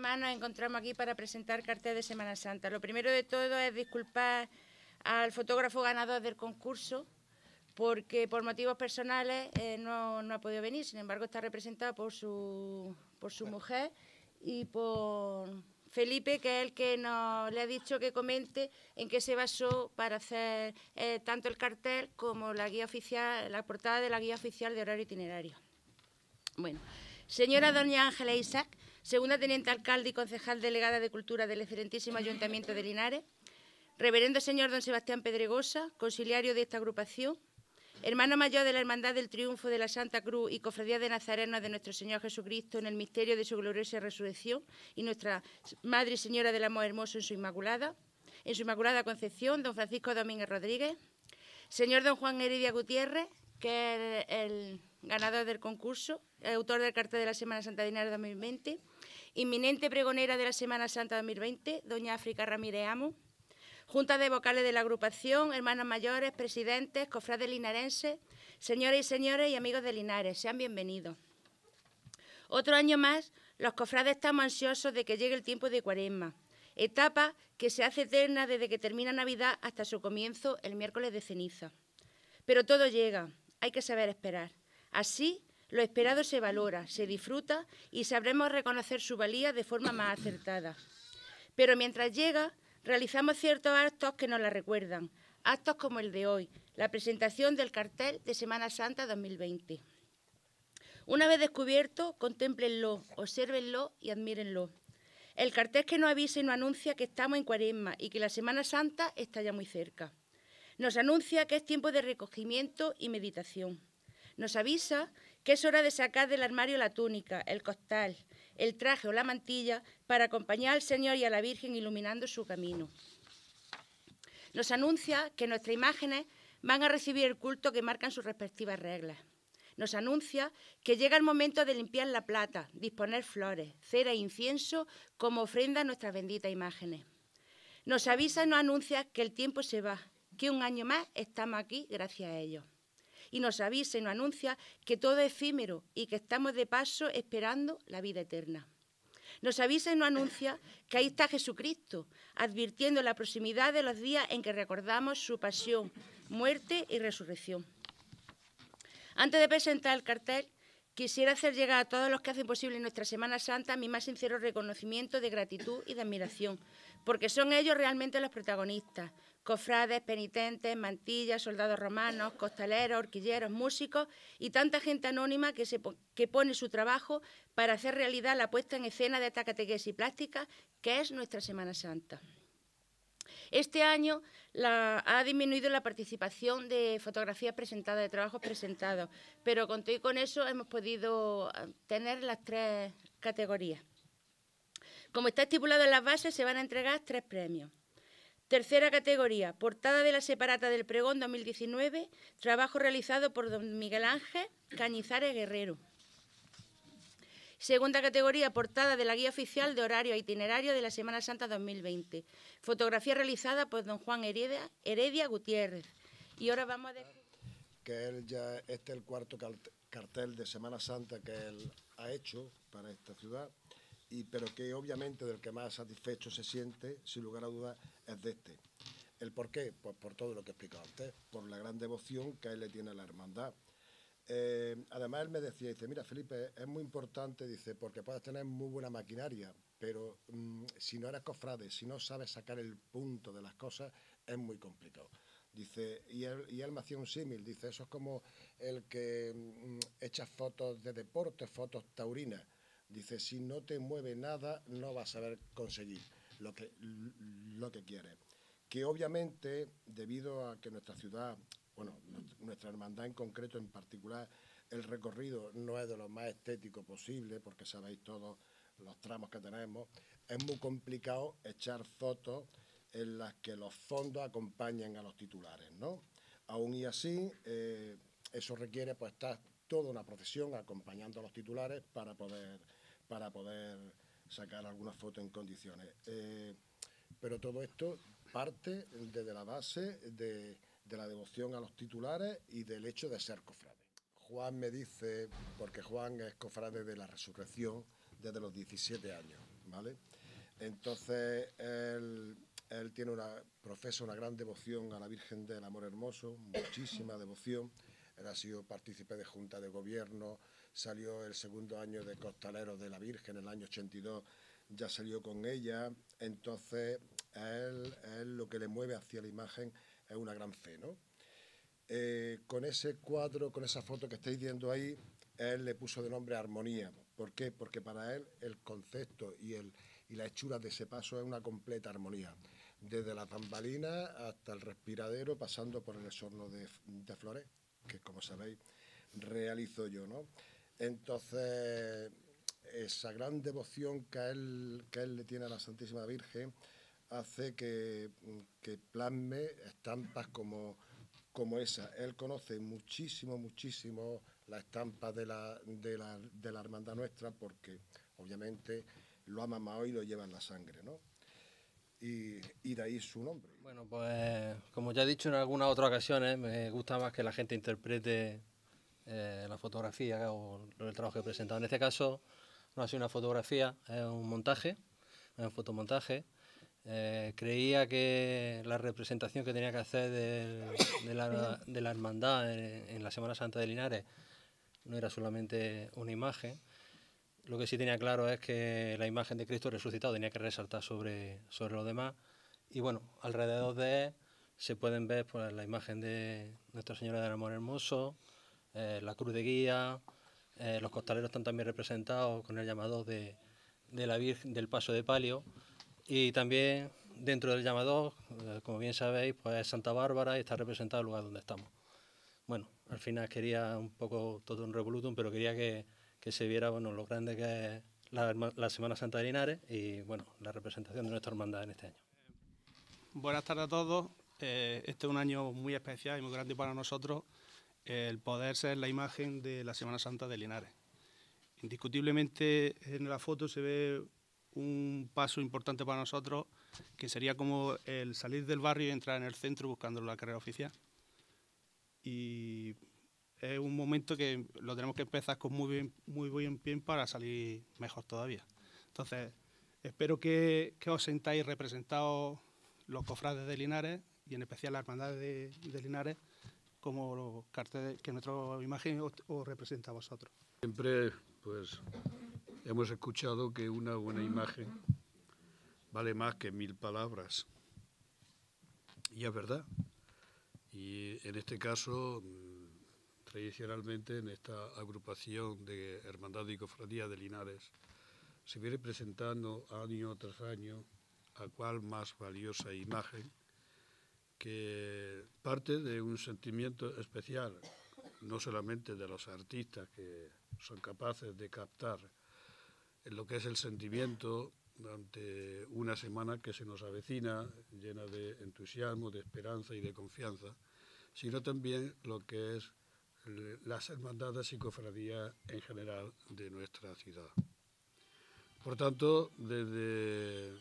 más nos encontramos aquí para presentar cartel de Semana Santa. Lo primero de todo es disculpar al fotógrafo ganador del concurso, porque por motivos personales no ha podido venir. Sin embargo, está representado por su mujer y por Felipe, que es el que le ha dicho que comente en qué se basó para hacer tanto el cartel como la guía oficial, la portada de la guía oficial de horario itinerario. Bueno, señora doña Ángela Isaac, segunda teniente alcalde y concejal delegada de Cultura del excelentísimo Ayuntamiento de Linares. Reverendo señor don Sebastián Pedregosa, conciliario de esta agrupación. Hermano mayor de la Hermandad del Triunfo de la Santa Cruz y Cofradía de Nazarenos de nuestro Señor Jesucristo en el misterio de su gloriosa resurrección, y nuestra Madre y Señora del Amor Hermoso en su Inmaculada Concepción, don Francisco Domínguez Rodríguez. Señor don Juan Heredia Gutiérrez, que es el ganador del concurso, el autor del cartel de la Semana Santa de Linares 2020. Inminente pregonera de la Semana Santa 2020, doña África Ramírez Amo. Junta de vocales de la agrupación, hermanos mayores, presidentes, cofrades linarenses, señoras y señores y amigos de Linares, sean bienvenidos. Otro año más, los cofrades estamos ansiosos de que llegue el tiempo de Cuaresma, etapa que se hace eterna desde que termina Navidad hasta su comienzo el miércoles de ceniza. Pero todo llega, hay que saber esperar. Así, lo esperado se valora, se disfruta y sabremos reconocer su valía de forma más acertada. Pero mientras llega, realizamos ciertos actos que nos la recuerdan, actos como el de hoy, la presentación del cartel de Semana Santa 2020. Una vez descubierto, contémplenlo, obsérvenlo y admírenlo. El cartel que nos avisa y nos anuncia que estamos en Cuaresma y que la Semana Santa está ya muy cerca. Nos anuncia que es tiempo de recogimiento y meditación. Nos avisa que es hora de sacar del armario la túnica, el costal, el traje o la mantilla para acompañar al Señor y a la Virgen iluminando su camino. Nos anuncia que nuestras imágenes van a recibir el culto que marcan sus respectivas reglas. Nos anuncia que llega el momento de limpiar la plata, disponer flores, cera e incienso como ofrenda a nuestras benditas imágenes. Nos avisa y nos anuncia que el tiempo se va, que un año más estamos aquí gracias a ellos. Y nos avisa y nos anuncia que todo es efímero y que estamos de paso esperando la vida eterna. Nos avisa y nos anuncia que ahí está Jesucristo, advirtiendo la proximidad de los días en que recordamos su pasión, muerte y resurrección. Antes de presentar el cartel, quisiera hacer llegar a todos los que hacen posible nuestra Semana Santa mi más sincero reconocimiento de gratitud y de admiración, porque son ellos realmente los protagonistas. Cofrades, penitentes, mantillas, soldados romanos, costaleros, horquilleros, músicos y tanta gente anónima que pone su trabajo para hacer realidad la puesta en escena de esta catequesis plástica que es nuestra Semana Santa. Este año ha disminuido la participación de fotografías presentadas, de trabajos presentados, pero con todo y con eso hemos podido tener las 3 categorías. Como está estipulado en las bases, se van a entregar 3 premios. Tercera categoría, portada de la separata del pregón 2019, trabajo realizado por don Miguel Ángel Cañizares Guerrero. Segunda categoría, portada de la guía oficial de horario e itinerario de la Semana Santa 2020, fotografía realizada por don Juan Heredia Gutiérrez. Y ahora vamos a decir que él ya es el 4º cartel de Semana Santa que él ha hecho para esta ciudad, pero que obviamente del que más satisfecho se siente, sin lugar a dudas, es de este. ¿El por qué? Pues por todo lo que he explicado antes, por la gran devoción que él le tiene a la hermandad. Además, él me decía, dice, mira, Felipe, es muy importante, dice, porque puedes tener muy buena maquinaria, pero si no eres cofrade, si no sabes sacar el punto de las cosas, es muy complicado. Dice, y él me hacía un símil, dice, eso es como el que echa fotos de deporte, fotos taurinas. Dice, si no te mueve nada, no vas a saber conseguir lo que quieres. Que obviamente, debido a que nuestra ciudad, bueno, nuestra hermandad en concreto, en particular, el recorrido no es de lo más estético posible, porque sabéis todos los tramos que tenemos, es muy complicado echar fotos en las que los fondos acompañen a los titulares, ¿no? Aún y así, eso requiere pues estar toda una procesión acompañando a los titulares para poder sacar alguna foto en condiciones. Pero todo esto parte desde la base de la devoción a los titulares y del hecho de ser cofrade. Juan me dice, porque Juan es cofrade de la Resurrección desde los 17 años, ¿vale? Entonces, él profesa una gran devoción a la Virgen del Amor Hermoso, muchísima devoción. Él ha sido partícipe de Junta de Gobierno, salió el segundo año de Costaleros de la Virgen, en el año 82 ya salió con ella. Entonces, a él lo que le mueve hacia la imagen es una gran fe, ¿no? Con ese cuadro, con esa foto que estáis viendo ahí, él le puso de nombre Armonía. ¿Por qué? Porque para él el concepto y la hechura de ese paso es una completa armonía. Desde las bambalinas hasta el respiradero, pasando por el exorno de flores, que como sabéis realizo yo, ¿no? Entonces, esa gran devoción que él le tiene a la Santísima Virgen hace que plasme estampas como esa. Él conoce muchísimo la estampa de la hermandad nuestra, porque obviamente lo ha mamado y lo lleva en la sangre, ¿no? Y de ahí su nombre. Bueno, pues como ya he dicho en algunas otras ocasiones, me gusta más que la gente interprete la fotografía o el trabajo que he presentado. En este caso no ha sido una fotografía, es un montaje, es un fotomontaje. Creía que la representación que tenía que hacer de la hermandad en la Semana Santa de Linares no era solamente una imagen. Lo que sí tenía claro es que la imagen de Cristo resucitado tenía que resaltar sobre lo demás. Y bueno, alrededor de él se pueden ver pues, la imagen de Nuestra Señora del Amor Hermoso, la cruz de guía, los costaleros están también representados con el llamador de la Virgen del Paso de Palio. Y también dentro del llamador, como bien sabéis, pues es Santa Bárbara y está representado el lugar donde estamos. Bueno, al final quería un poco todo un revolutum, pero quería que se viera bueno, lo grande que es la Semana Santa de Linares y bueno, la representación de nuestra hermandad en este año. Buenas tardes a todos. Este es un año muy especial y muy grande para nosotros, el poder ser la imagen de la Semana Santa de Linares. Indiscutiblemente en la foto se ve un paso importante para nosotros, que sería como el salir del barrio y entrar en el centro buscando la carrera oficial. Y es un momento que lo tenemos que empezar con muy buen pie para salir mejor todavía. Entonces, espero que os sentáis representados los cofrades de Linares y en especial la hermandad de Linares como los carteles que nuestra imagen os representa a vosotros. Siempre pues hemos escuchado que una buena imagen vale más que 1000 palabras. Y es verdad. Y en este caso, tradicionalmente, en esta agrupación de Hermandad y Cofradía de Linares, se viene presentando año tras año a cual más valiosa imagen que parte de un sentimiento especial, no solamente de los artistas que son capaces de captar lo que es el sentimiento ante una semana que se nos avecina llena de entusiasmo, de esperanza y de confianza, sino también lo que es las hermandades y cofradías en general de nuestra ciudad. Por tanto, desde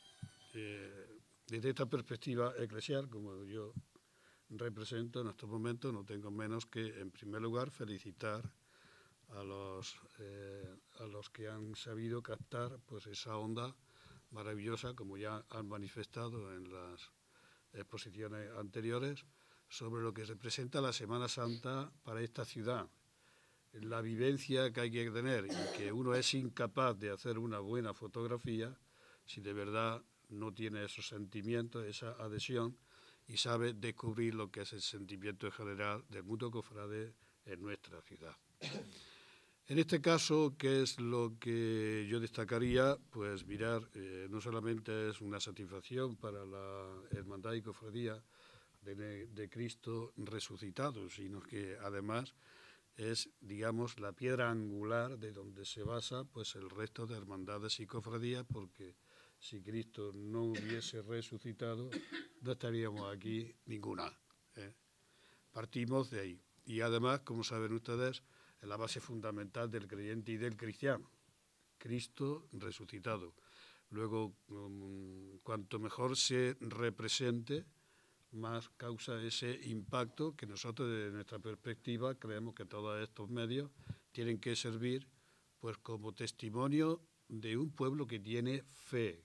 esta perspectiva eclesial, como yo represento en estos momentos, no tengo menos que, en primer lugar, felicitar a los que han sabido captar pues, esa onda maravillosa, como ya han manifestado en las exposiciones anteriores, sobre lo que representa la Semana Santa para esta ciudad. La vivencia que hay que tener y que uno es incapaz de hacer una buena fotografía si de verdad no tiene esos sentimientos, esa adhesión y sabe descubrir lo que es el sentimiento en general del mundo cofrade en nuestra ciudad. En este caso, ¿qué es lo que yo destacaría? Pues mirar, no solamente es una satisfacción para la Hermandad y Cofradía de Cristo resucitado, sino que además es, digamos, la piedra angular de donde se basa pues, el resto de hermandades y cofradías, porque si Cristo no hubiese resucitado, no estaríamos aquí ninguna. Partimos de ahí. Y además, como saben ustedes, es la base fundamental del creyente y del cristiano. Cristo resucitado. Luego, cuanto mejor se represente, más causa ese impacto que nosotros, desde nuestra perspectiva, creemos que todos estos medios tienen que servir pues como testimonio de un pueblo que tiene fe,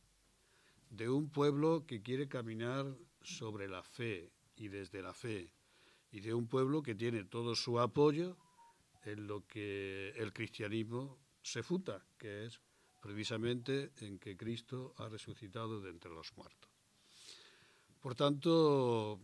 de un pueblo que quiere caminar sobre la fe y desde la fe, y de un pueblo que tiene todo su apoyo en lo que el cristianismo se funda, que es precisamente en que Cristo ha resucitado de entre los muertos. Por tanto,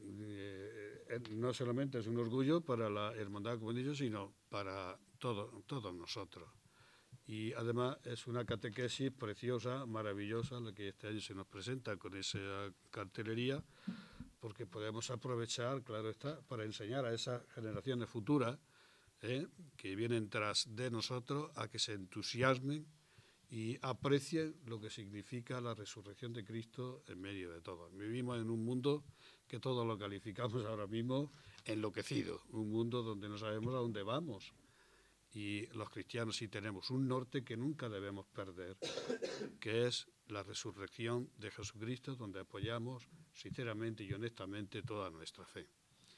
no solamente es un orgullo para la hermandad, como he dicho, sino para todos nosotros. Y además es una catequesis preciosa, maravillosa, la que este año se nos presenta con esa cartelería, porque podemos aprovechar, claro está, para enseñar a esas generaciones futuras que vienen tras de nosotros a que se entusiasmen y aprecien lo que significa la resurrección de Cristo en medio de todo. Vivimos en un mundo que todos lo calificamos ahora mismo enloquecido, un mundo donde no sabemos a dónde vamos. Y los cristianos sí tenemos un norte que nunca debemos perder, que es la resurrección de Jesucristo, donde apoyamos sinceramente y honestamente toda nuestra fe.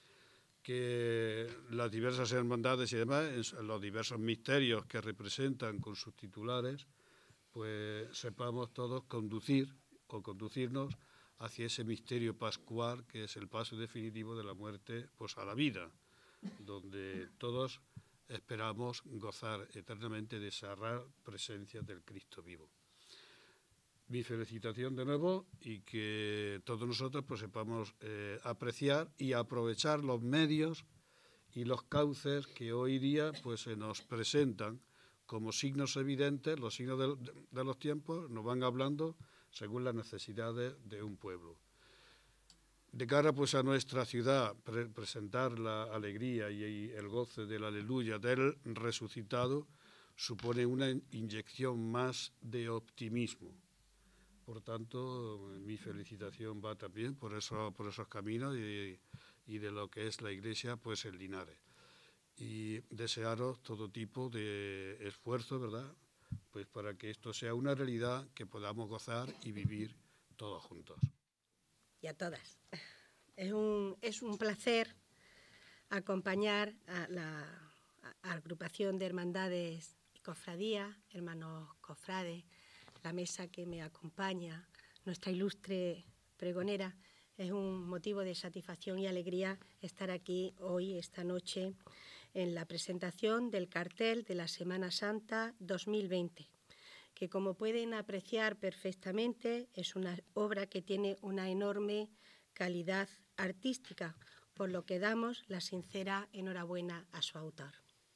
Que las diversas hermandades y demás, los diversos misterios que representan con sus titulares, pues sepamos todos conducirnos hacia ese misterio pascual que es el paso definitivo de la muerte pues a la vida, donde todos esperamos gozar eternamente de esa rara presencia del Cristo vivo. Mi felicitación de nuevo y que todos nosotros pues sepamos apreciar y aprovechar los medios y los cauces que hoy día pues se nos presentan como signos evidentes, los signos de los tiempos nos van hablando según las necesidades de un pueblo. De cara pues a nuestra ciudad, presentar la alegría y el goce del aleluya del resucitado supone una inyección más de optimismo. Por tanto, mi felicitación va también por esos caminos y de lo que es la Iglesia pues en Linares. Y desearos todo tipo de esfuerzo, ¿verdad?, pues para que esto sea una realidad que podamos gozar y vivir todos juntos. Y a todas. Es un placer acompañar a la agrupación de hermandades y cofradías, hermanos cofrades, la mesa que me acompaña, nuestra ilustre pregonera. Es un motivo de satisfacción y alegría estar aquí hoy, esta noche, en la presentación del cartel de la Semana Santa 2020, que como pueden apreciar perfectamente es una obra que tiene una enorme calidad artística, por lo que damos la sincera enhorabuena a su autor.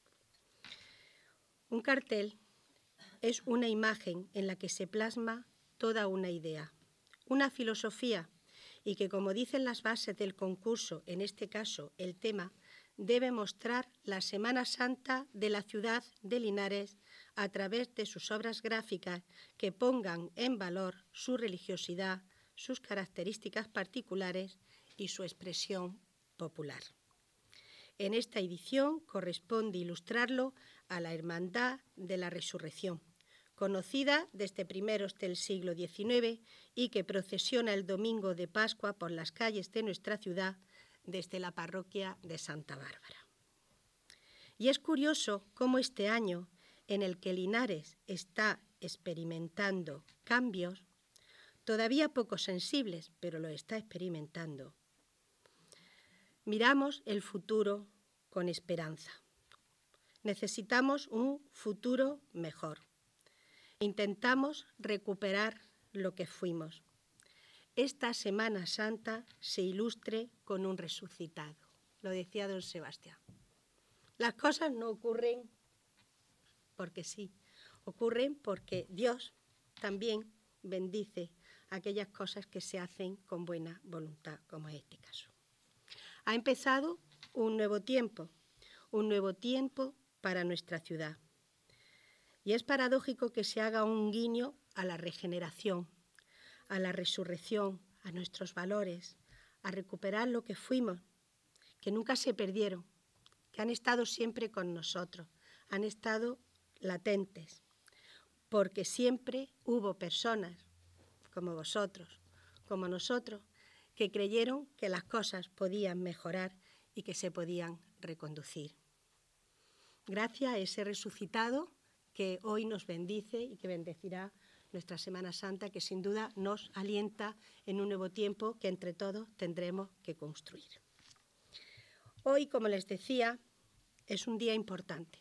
Un cartel es una imagen en la que se plasma toda una idea, una filosofía, y que, como dicen las bases del concurso, en este caso el tema, debe mostrar la Semana Santa de la ciudad de Linares a través de sus obras gráficas que pongan en valor su religiosidad, sus características particulares y su expresión popular. En esta edición corresponde ilustrarlo a la Hermandad de la Resurrección, conocida desde primeros del siglo XIX y que procesiona el domingo de Pascua por las calles de nuestra ciudad desde la parroquia de Santa Bárbara. Y es curioso cómo este año, en el que Linares está experimentando cambios, todavía poco sensibles, pero lo está experimentando, miramos el futuro con esperanza. Necesitamos un futuro mejor. Intentamos recuperar lo que fuimos. Esta Semana Santa se ilustre con un resucitado, lo decía don Sebastián. Las cosas no ocurren porque sí, ocurren porque Dios también bendice aquellas cosas que se hacen con buena voluntad, como es este caso. Ha empezado un nuevo tiempo para nuestra ciudad. Y es paradójico que se haga un guiño a la regeneración, a la resurrección, a nuestros valores, a recuperar lo que fuimos, que nunca se perdieron, que han estado siempre con nosotros, han estado latentes, porque siempre hubo personas como vosotros, como nosotros, que creyeron que las cosas podían mejorar y que se podían reconducir. Gracias a ese resucitado que hoy nos bendice y que bendecirá nuestra Semana Santa, que sin duda nos alienta en un nuevo tiempo que entre todos tendremos que construir. Hoy, como les decía, es un día importante.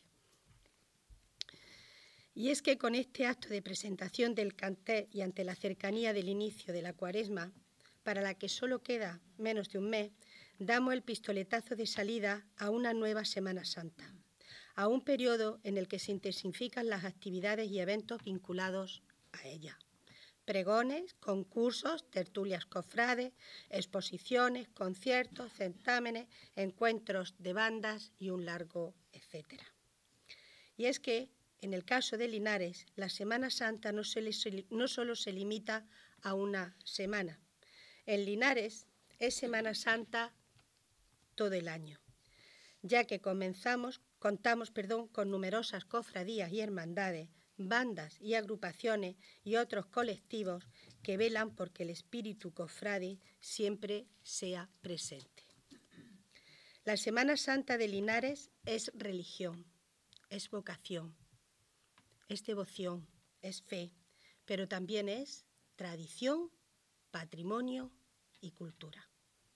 Y es que con este acto de presentación del cartel y ante la cercanía del inicio de la Cuaresma, para la que solo queda menos de un mes, damos el pistoletazo de salida a una nueva Semana Santa, a un periodo en el que se intensifican las actividades y eventos vinculados a ella. Pregones, concursos, tertulias cofrades, exposiciones, conciertos, certámenes, encuentros de bandas y un largo etcétera. Y es que, en el caso de Linares, la Semana Santa no solo se limita a una semana. En Linares es Semana Santa todo el año, ya que contamos con numerosas cofradías y hermandades, bandas y agrupaciones y otros colectivos que velan porque el espíritu cofrade siempre sea presente. La Semana Santa de Linares es religión, es vocación, es devoción, es fe, pero también es tradición, patrimonio y cultura.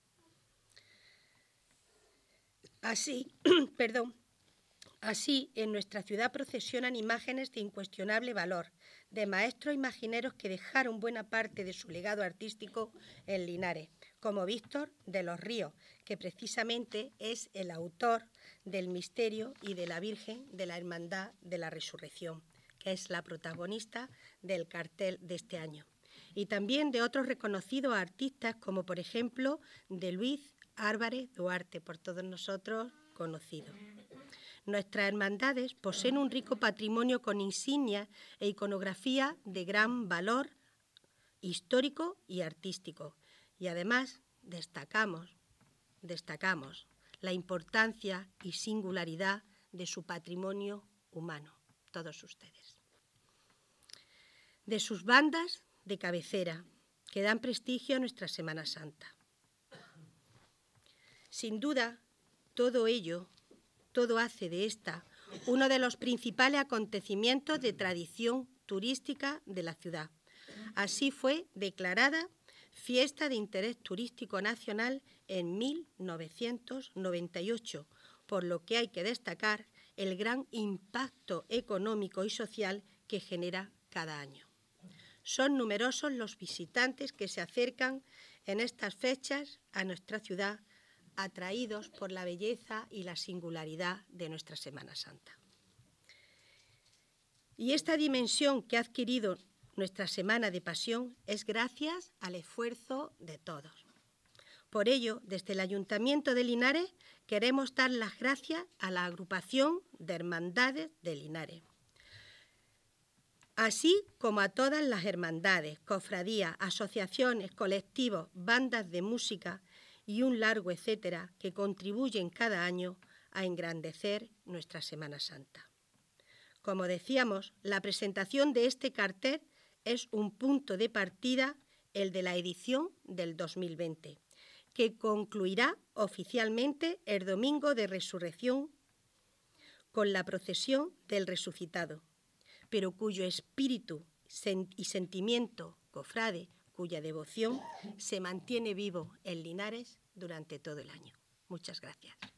Así, Así, en nuestra ciudad procesionan imágenes de incuestionable valor, de maestros imagineros que dejaron buena parte de su legado artístico en Linares, como Víctor de los Ríos, que precisamente es el autor del Misterio y de la Virgen de la Hermandad de la Resurrección, que es la protagonista del cartel de este año. Y también de otros reconocidos artistas, como por ejemplo de Luis Álvarez Duarte, por todos nosotros conocido. Nuestras hermandades poseen un rico patrimonio con insignias e iconografía de gran valor histórico y artístico. Y además destacamos la importancia y singularidad de su patrimonio humano, todos ustedes. De sus bandas de cabecera, que dan prestigio a nuestra Semana Santa. Sin duda, todo hace de esta uno de los principales acontecimientos de tradición turística de la ciudad. Así fue declarada Fiesta de Interés Turístico Nacional en 1998, por lo que hay que destacar el gran impacto económico y social que genera cada año. Son numerosos los visitantes que se acercan en estas fechas a nuestra ciudad, atraídos por la belleza y la singularidad de nuestra Semana Santa. Y esta dimensión que ha adquirido nuestra Semana de Pasión es gracias al esfuerzo de todos. Por ello, desde el Ayuntamiento de Linares queremos dar las gracias a la agrupación de hermandades de Linares, así como a todas las hermandades, cofradías, asociaciones, colectivos, bandas de música y un largo etcétera que contribuyen cada año a engrandecer nuestra Semana Santa. Como decíamos, la presentación de este cartel es un punto de partida, el de la edición del 2020, que concluirá oficialmente el Domingo de Resurrección con la procesión del Resucitado, pero cuyo espíritu y sentimiento cofrade, cuya devoción se mantiene vivo en Linares durante todo el año. Muchas gracias.